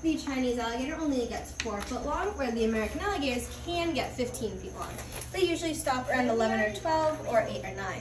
the Chinese alligator only gets 4 foot long, where the American alligators can get 15 feet long. They usually stop around 11 or 12 or 8 or 9.